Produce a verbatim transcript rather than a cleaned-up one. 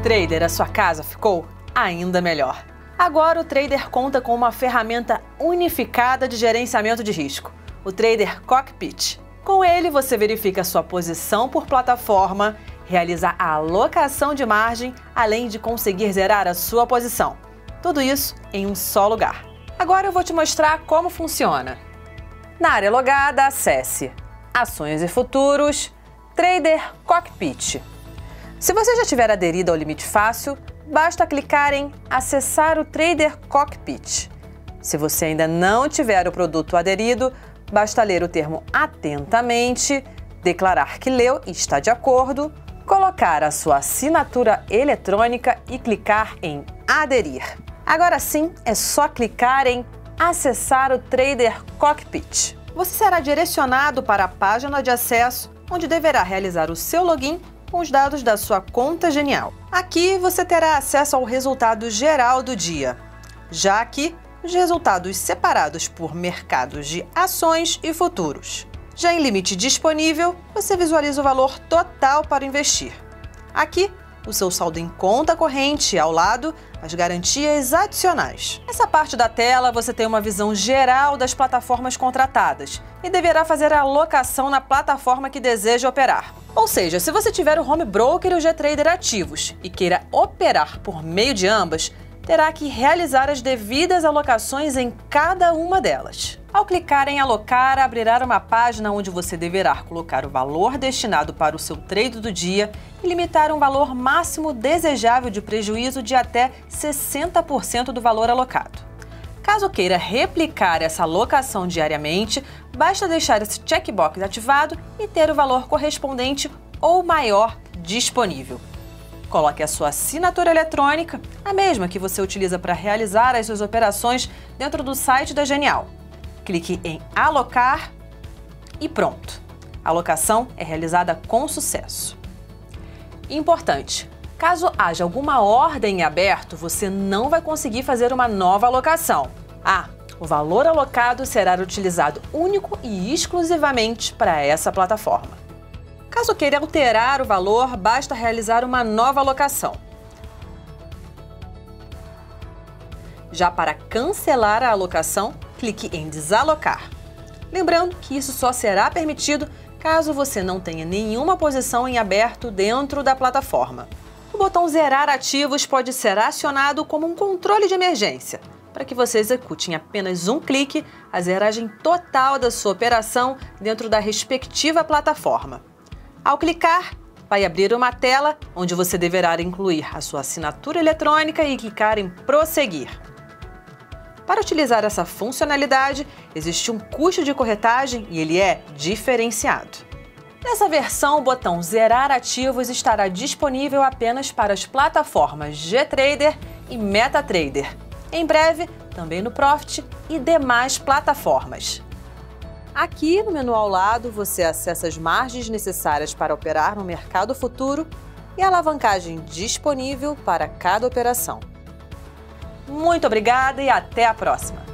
Trader, a sua casa ficou ainda melhor. Agora o Trader conta com uma ferramenta unificada de gerenciamento de risco, o Trader Cockpit. Com ele, você verifica a sua posição por plataforma, realiza a alocação de margem, além de conseguir zerar a sua posição. Tudo isso em um só lugar. Agora eu vou te mostrar como funciona. Na área logada, acesse Ações e Futuros, Trader Cockpit. Se você já tiver aderido ao Limite Fácil, basta clicar em Acessar o Trader Cockpit. Se você ainda não tiver o produto aderido, basta ler o termo atentamente, declarar que leu e está de acordo, colocar a sua assinatura eletrônica e clicar em Aderir. Agora sim, é só clicar em Acessar o Trader Cockpit. Você será direcionado para a página de acesso, onde deverá realizar o seu login com os dados da sua conta Genial. Aqui você terá acesso ao resultado geral do dia. Já aqui, os resultados separados por mercados de ações e futuros. Já em limite disponível, você visualiza o valor total para investir. Aqui, o seu saldo em conta corrente e ao lado, as garantias adicionais. Nessa parte da tela, você tem uma visão geral das plataformas contratadas e deverá fazer a alocação na plataforma que deseja operar. Ou seja, se você tiver o Home Broker e o GTrader ativos e queira operar por meio de ambas, terá que realizar as devidas alocações em cada uma delas. Ao clicar em Alocar, abrirá uma página onde você deverá colocar o valor destinado para o seu trade do dia e limitar um valor máximo desejável de prejuízo de até sessenta por cento do valor alocado. Caso queira replicar essa alocação diariamente, basta deixar esse checkbox ativado e ter o valor correspondente ou maior disponível. Coloque a sua assinatura eletrônica, a mesma que você utiliza para realizar as suas operações dentro do site da Genial. Clique em Alocar e pronto. A alocação é realizada com sucesso. Importante, caso haja alguma ordem em aberto, você não vai conseguir fazer uma nova alocação. Ah, o valor alocado será utilizado único e exclusivamente para essa plataforma. Caso queira alterar o valor, basta realizar uma nova alocação. Já para cancelar a alocação, clique em Desalocar. Lembrando que isso só será permitido caso você não tenha nenhuma posição em aberto dentro da plataforma. O botão Zerar Ativos pode ser acionado como um controle de emergência, para que você execute em apenas um clique a zeragem total da sua operação dentro da respectiva plataforma. Ao clicar, vai abrir uma tela onde você deverá incluir a sua assinatura eletrônica e clicar em Prosseguir. Para utilizar essa funcionalidade, existe um custo de corretagem e ele é diferenciado. Nessa versão, o botão Zerar Ativos estará disponível apenas para as plataformas GTrader e MetaTrader. Em breve, também no Profit e demais plataformas. Aqui no menu ao lado, você acessa as margens necessárias para operar no mercado futuro e a alavancagem disponível para cada operação. Muito obrigada e até a próxima!